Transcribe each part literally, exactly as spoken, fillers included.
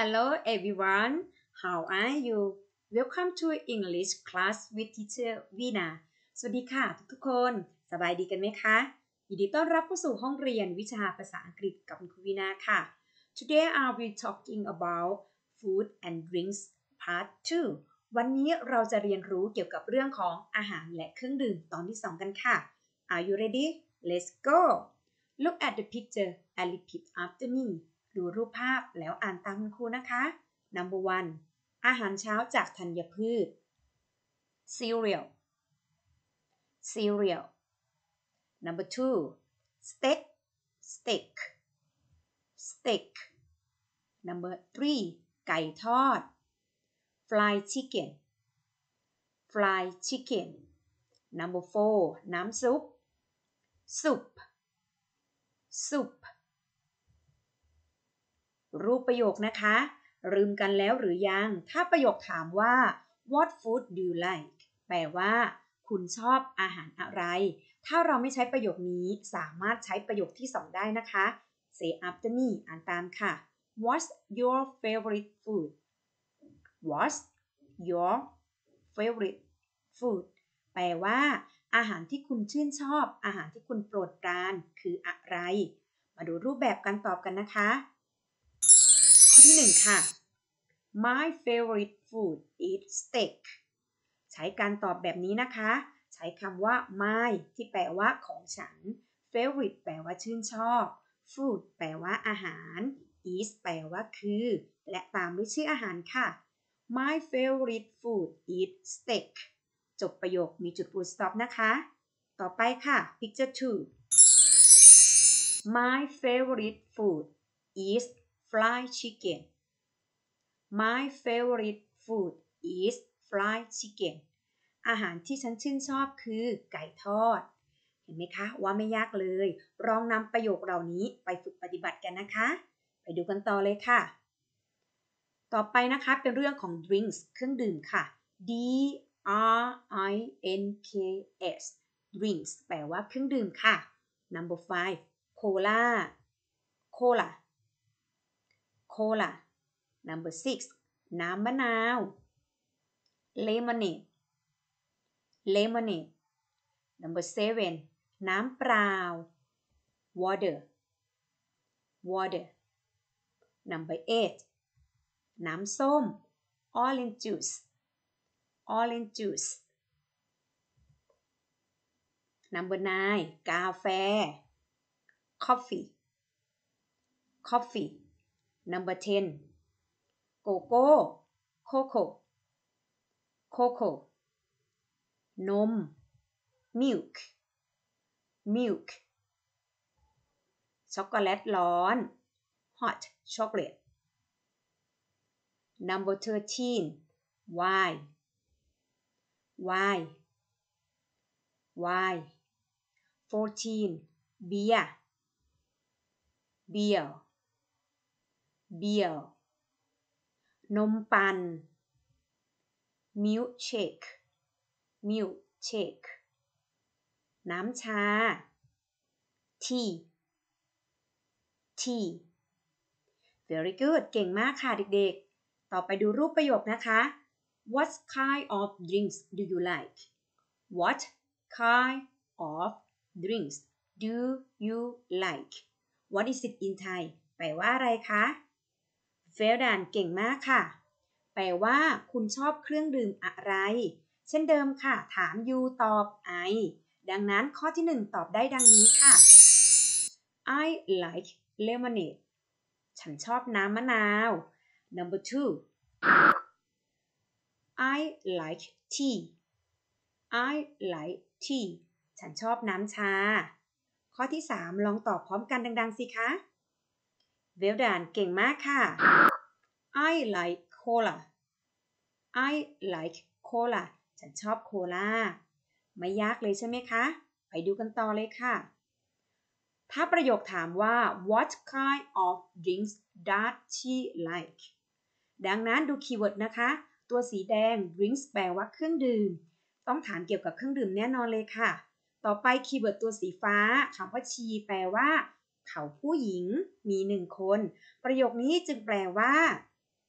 Hello everyone, how are you? Welcome to English class with teacher Vina สวัสดีค่ะทุกๆคนสบายดีกันไหมคะยินดีต้อนรับเข้าสู่ห้องเรียนวิชาภาษาอังกฤษกับคุณครูวีนาค่ะ Today I will be talking about food and drinks part two วันนี้เราจะเรียนรู้เกี่ยวกับเรื่องของอาหารและเครื่องดื่มตอนที่สองกันค่ะ Are you ready? Let's go! Look at the picture and repeat after me ดูรูปภาพแล้วอ่านตามคุณครูนะคะ Number one อาหารเช้าจากธัญพืช cereal cereal Number two steak steak steak Number three ไก่ทอด fried chicken fried chicken Number four น้ำซุป soup soup รูปประโยคนะคะลืมกันแล้วหรือยังถ้าประโยคถามว่า what food do you like แปลว่าคุณชอบอาหารอะไรถ้าเราไม่ใช้ประโยคนี้สามารถใช้ประโยคที่สองได้นะคะ say after me อ่านตามค่ะ what's your favorite food what's your favorite food แปลว่าอาหารที่คุณชื่นชอบอาหารที่คุณโปรดปรานคืออะไรมาดูรูปแบบการตอบกันนะคะข้อที่หนึ่งค่ะ My favorite food is steak ใช้การตอบแบบนี้นะคะใช้คำว่า my ที่แปลว่าของฉัน favorite แปลว่าชื่นชอบ food แปลว่าอาหาร is แปลว่าคือและตามด้วยชื่ออาหารค่ะ My favorite food is steak จบประโยคมีจุด full stop นะคะต่อไปค่ะ picture two My favorite food is fried chicken My favorite food is fried chicken อาหารที่ฉันชื่นชอบคือไก่ทอดเห็นไหมคะว่าไม่ยากเลยลองนำประโยคเหล่านี้ไปฝึกปฏิบัติกันนะคะไปดูกันต่อเลยค่ะต่อไปนะคะเป็นเรื่องของ drinks เครื่องดื่มค่ะ D R I N K S drinks แปลว่าเครื่องดื่มค่ะ number five cola cola cola number six น้ำมะนาว lemonade lemonade number seven น้ำเปล่า water water number eight น้ำส้ม orange juice orange juice number nine กาแฟ coffee coffee number ten โกโก้ cocoa cocoa นม milk milk ช็อกโกแลตร้อน hot chocolate number thirteen wine wine wine fourteen beer beer beer นมปั่น milk shake milk shake น้ำชา tea tea very good เก่งมากค่ะเด็กๆต่อไปดูรูปประโยคนะคะ What kind of drinks do you like What kind of drinks do you like What is it in Thai แปลว่าอะไรคะ well done เก่งมากค่ะแปลว่าคุณชอบเครื่องดื่มอะไรเช่นเดิมค่ะถาม you ตอบ I ดังนั้นข้อที่หนึ่งตอบได้ดังนี้ค่ะ I like lemonade ฉันชอบน้ำมะนาว number two I like tea I like tea ฉันชอบน้ำชาข้อที่สามลองตอบพร้อมกันดังๆสิคะ well done เก่งมากค่ะ I like cola I like cola ฉันชอบโคลาไม่ยากเลยใช่ไหมคะไปดูกันต่อเลยค่ะถ้าประโยคถามว่า what kind of drinks does she like ดังนั้นดูคีย์เวิร์ดนะคะตัวสีแดง drinks แปลว่าเครื่องดื่มต้องถามเกี่ยวกับเครื่องดื่มแน่นอนเลยค่ะต่อไปคีย์เวิร์ดตัวสีฟ้าคำว่า she แปลว่าเขาผู้หญิงมีหนึ่งคนประโยคนี้จึงแปลว่า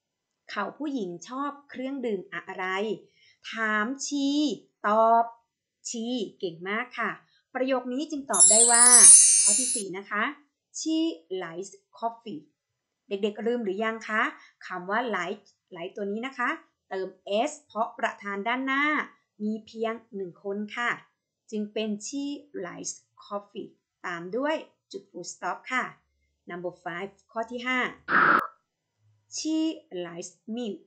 เขาผู้หญิงชอบเครื่องดื่มอะไรถามชีตอบชีเก่งมากค่ะประโยคนี้จึงตอบได้ว่าข้อที่สี่นะคะ she likes coffee เด็กๆลืมหรือยังคะคำว่า like like ตัวนี้นะคะเติม s เพราะประธานด้านหน้ามีเพียงหนึ่งคนค่ะจึงเป็น she likes coffee ตามด้วยจุด full stop ค่ะ number five ข้อที่ห้า she likes milk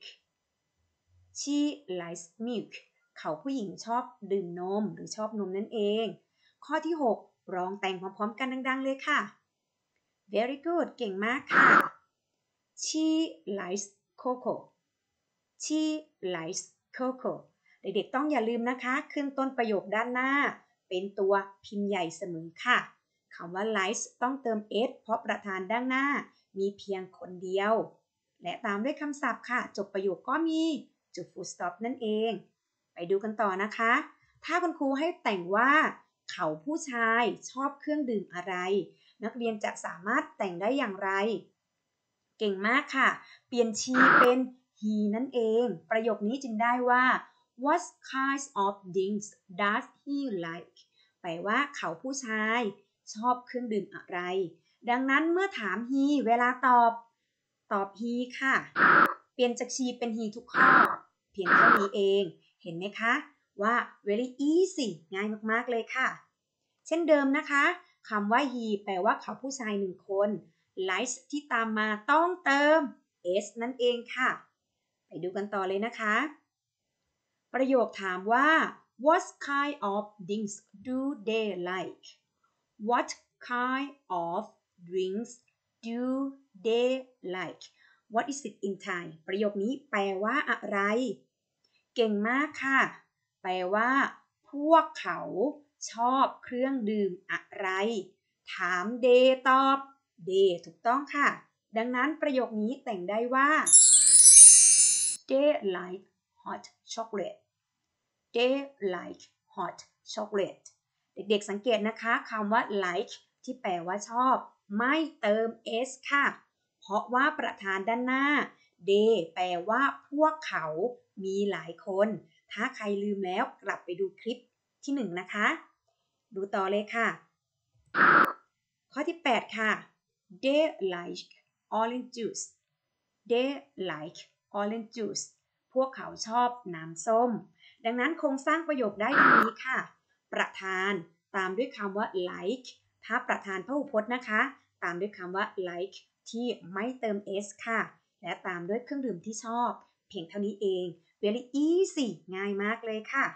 she likes milk เขาผู้หญิงชอบดื่มนมหรือชอบนมนั่นเองข้อที่หกร้องแต่งพร้อมๆกันดังๆเลยค่ะ very good เก่งมากค่ะ she likes cocoa she likes cocoa เด็กๆต้องอย่าลืมนะคะขึ้นต้นประโยคด้านหน้าเป็นตัวพิมพ์ใหญ่เสมอค่ะคำว่า likes ต้องเติม s เพราะประธานด้านหน้ามีเพียงคนเดียวและตามด้วยคำศัพท์ค่ะจบประโยคก็มีจุด full stop นั่นเองไปดูกันต่อนะคะถ้าคุณครูให้แต่งว่าเขาผู้ชายชอบเครื่องดื่มอะไรนักเรียนจะสามารถแต่งได้อย่างไรเก่งมากค่ะเปลี่ยนชีเป็น he นั่นเองประโยคนี้จึงได้ว่า what kinds of drinks does he like แปลว่าเขาผู้ชายชอบเครื่องดื่มอะไรดังนั้นเมื่อถาม he เวลาตอบตอบ he ค่ะเปลี่ยนจาก she เป็น he ทุกข้อเพียงเท่านี้เองเห็นไหมคะว่า very easy ง่ายมากๆเลยค่ะเช่นเดิมนะคะคำว่า he แปลว่าเขาผู้ชายหนึ่งคน likes ที่ตามมาต้องเติม s นั่นเองค่ะไปดูกันต่อเลยนะคะประโยคถามว่า what kind of drinks do they like what kind of drinks do they like what is it in Thai ประโยคนี้แปลว่าอะไรเก่งมากค่ะแปลว่าพวกเขาชอบเครื่องดื่มอะไรถาม they ตอบ they ถูกต้องค่ะดังนั้นประโยคนี้แต่งได้ว่า they like hot chocolate they like hot chocolate เด็กๆสังเกตนะคะคำว่า like ที่แปลว่าชอบไม่เติม s ค่ะเพราะว่าประธานด้านหน้า they แปลว่าพวกเขามีหลายคนถ้าใครลืมแล้วกลับไปดูคลิปที่หนึ่งนะคะดูต่อเลยค่ะข้อที่แปดค่ะ they like orange juice they like orange juice พวกเขาชอบน้ำส้มดังนั้นโครงสร้างประโยคได้ดังนี้ค่ะประธานตามด้วยคำว่า like ถ้าประธานพหูพจน์นะคะตามด้วยคำว่า like ที่ไม่เติม s ค่ะและตามด้วยเครื่องดื่มที่ชอบเพียงเท่านี้เอง very easy ง่ายมากเลยค่ะ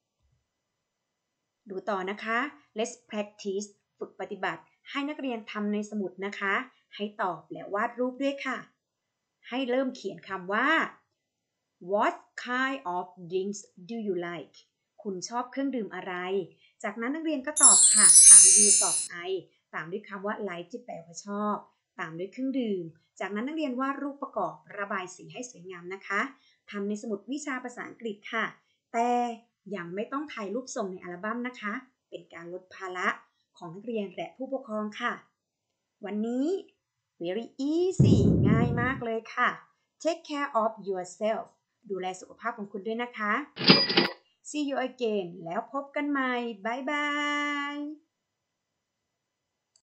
ดูต่อนะคะ let's practice ฝึกปฏิบัติให้นักเรียนทำในสมุดนะคะให้ตอบและวาดรูปด้วยค่ะให้เริ่มเขียนคำว่า what kind of drinks do you like คุณชอบเครื่องดื่มอะไรจากนั้นนักเรียนก็ตอบค่ะถาม you ตอบ I ตามด้วยคำว่า like ที่แปลว่าชอบตามด้วยเครื่องดื่มจากนั้นนักเรียนวาดรูปประกอบระบายสีให้สวยงามนะคะทำในสมุดวิชาภาษาอังกฤษค่ะแต่ยังไม่ต้องถ่ายรูปส่งในอัลบั้มนะคะเป็นการลดภาระของนักเรียนและผู้ปกครองค่ะวันนี้ very easy ง่ายมากเลยค่ะ take care of yourself ดูแลสุขภาพของคุณด้วยนะคะ see you again แล้วพบกันใหม่บ๊ายบาย